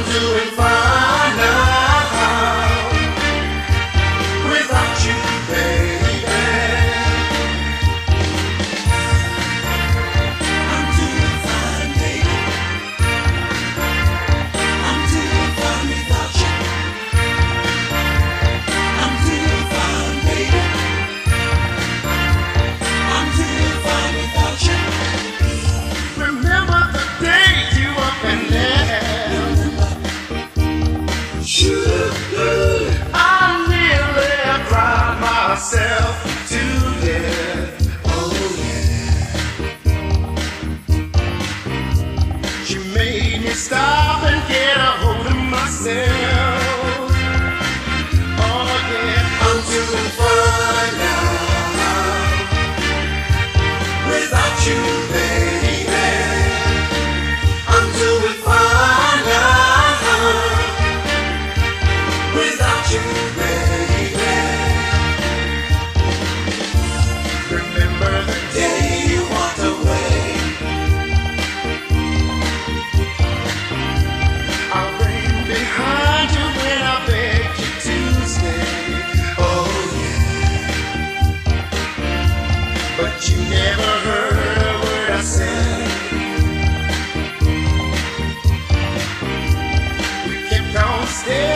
doing fine now without you, baby. I'm doing fine, baby. I'm doing fine without you. I'm doing fine, baby. I'm doing fine without you. Remember the days you up and I nearly cried myself to death. Oh yeah. She made me stop and get a hold of myself. Oh yeah. I'm doing fine now without you, baby. I'm doing fine now without you, baby. Remember the day you walked away. I ran behind you when I begged you to stay. Oh yeah. But you never heard a word I said. We kept on staying.